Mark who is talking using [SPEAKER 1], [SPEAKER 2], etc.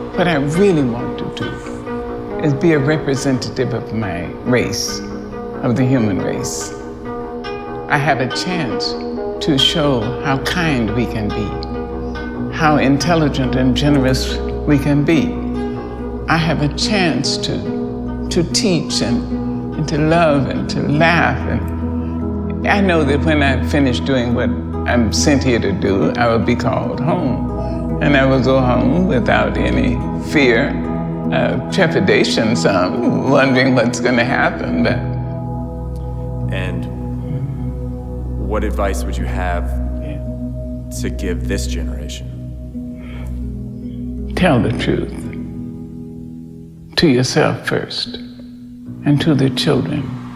[SPEAKER 1] What I really want to do is be a representative of my race, of the human race. I have a chance to show how kind we can be, how intelligent and generous we can be. I have a chance to teach and to love and to laugh. And I know that when I finish doing what I'm sent here to do, I will be called home. And I will go home without any fear, trepidation, some, wondering what's going to happen.
[SPEAKER 2] And what advice would you have to give this generation?
[SPEAKER 1] Tell the truth to yourself first and to the children.